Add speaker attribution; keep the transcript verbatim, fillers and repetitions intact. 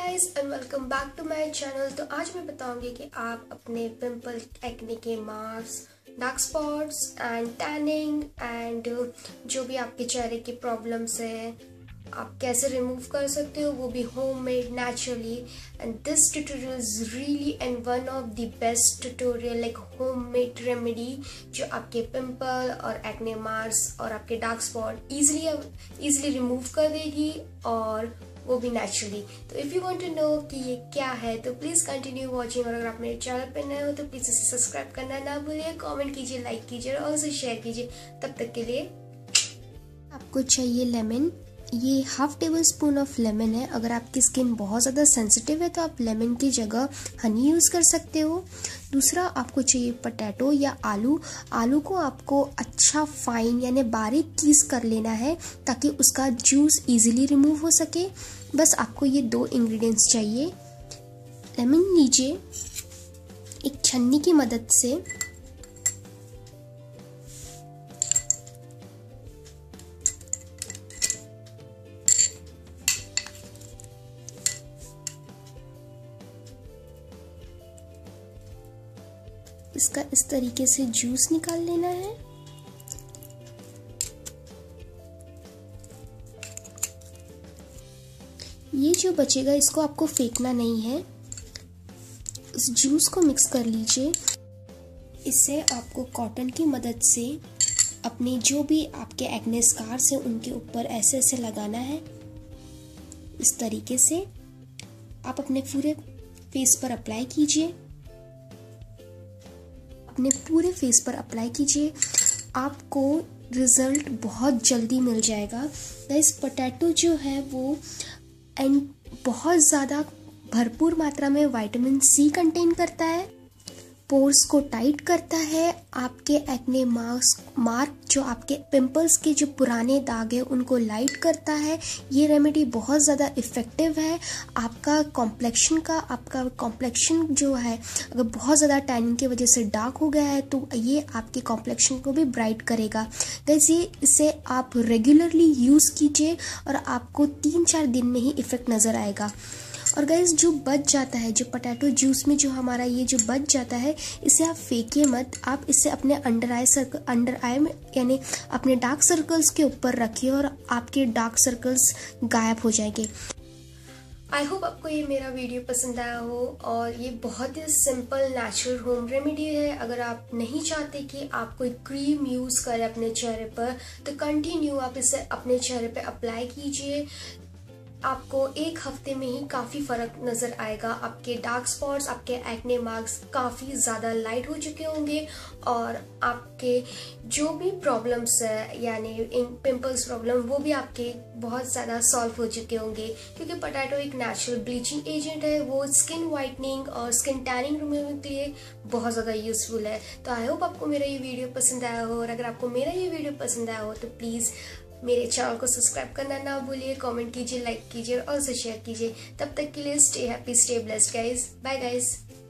Speaker 1: Guys and welcome back to my channel. तो आज मैं बताऊंगी कि आप अपने पिंपल, एक्ने के marks, dark spots and tanning and जो भी आपके चेहरे की प्रॉब्लम्स है आप कैसे रिमूव कर सकते हो, वो भी homemade naturally. And this tutorial is really and one of the best tutorial like homemade remedy जो आपके पिंपल और एक्ने मार्क्स और आपके dark spot easily easily remove कर देगी, और वो भी नेचुरली। तो if you want to know कि ये क्या है तो प्लीज़ कंटिन्यू वॉचिंग, और अगर आप मेरे चैनल पर नए हो तो प्लीज़ इसे सब्सक्राइब करना ना भूलिए, कमेंट कीजिए, लाइक कीजिए और उसे शेयर कीजिए। तब तक के लिए आपको चाहिए लेमन। ये half tablespoon of lemon है। अगर आपकी स्किन बहुत ज़्यादा सेंसिटिव है तो आप लेमन की जगह हनी यूज़ कर सकते हो। दूसरा आपको चाहिए पोटैटो या आलू। आलू को आपको अच्छा फाइन यानी बारीक पीस कर लेना है ताकि उसका जूस इजीली रिमूव हो सके। बस आपको ये दो इंग्रेडिएंट्स चाहिए। लेमन लीजिए, एक छन्नी की मदद से इसका इस तरीके से जूस निकाल लेना है। ये जो बचेगा इसको आपको फेंकना नहीं है। इस जूस को मिक्स कर लीजिए। इससे आपको कॉटन की मदद से अपने जो भी आपके एक्ने स्कार्स हैं उनके ऊपर ऐसे ऐसे लगाना है। इस तरीके से आप अपने पूरे फेस पर अप्लाई कीजिए। अपने पूरे फेस पर अप्लाई कीजिए, आपको रिजल्ट बहुत जल्दी मिल जाएगा। गाइस, पोटैटो जो है वो एंड बहुत ज़्यादा भरपूर मात्रा में विटामिन सी कंटेन करता है, पोर्स को टाइट करता है, आपके एक्ने मार्क्स मार्क जो आपके पिंपल्स के जो पुराने दाग हैं उनको लाइट करता है। ये रेमेडी बहुत ज़्यादा इफ़ेक्टिव है। आपका कॉम्प्लेक्शन का आपका कॉम्प्लेक्शन जो है अगर बहुत ज़्यादा टैनिंग की वजह से डार्क हो गया है तो ये आपके कॉम्प्लेक्शन को भी ब्राइट करेगा। गाइस, ये इसे आप रेगुलरली यूज़ कीजिए और आपको तीन चार दिन में ही इफ़ेक्ट नज़र आएगा। और गाइस, जो बच जाता है, जो पोटैटो जूस में जो हमारा ये जो बच जाता है, इसे आप फेंकिए मत। आप इसे अपने under eye circle under eye में यानी अपने डार्क सर्कल्स के ऊपर रखिए और आपके डार्क सर्कल्स गायब हो जाएंगे। आई होप आपको ये मेरा वीडियो पसंद आया हो, और ये बहुत ही सिंपल नेचुरल होम रेमेडी है। अगर आप नहीं चाहते कि आप कोई क्रीम यूज़ करें अपने चेहरे पर तो कंटिन्यू आप इसे अपने चेहरे पे अप्लाई कीजिए। आपको एक हफ्ते में ही काफ़ी फ़र्क नज़र आएगा। आपके डार्क स्पॉट्स, आपके एक्ने मार्क्स काफ़ी ज़्यादा लाइट हो चुके होंगे, और आपके जो भी प्रॉब्लम्स है यानी पिंपल्स प्रॉब्लम वो भी आपके बहुत ज़्यादा सॉल्व हो चुके होंगे, क्योंकि पोटैटो एक नेचुरल ब्लीचिंग एजेंट है। वो स्किन वाइटनिंग और स्किन टैनिंग रिमूविंग के लिए बहुत ज़्यादा यूज़फुल है। तो आई होप आपको मेरा ये वीडियो पसंद आया हो, और अगर आपको मेरा ये वीडियो पसंद आया हो तो प्लीज़ मेरे चैनल को सब्सक्राइब करना ना भूलिए, कमेंट कीजिए, लाइक कीजिए और उसे शेयर कीजिए। तब तक के लिए stay happy, stay blessed guys. Bye guys.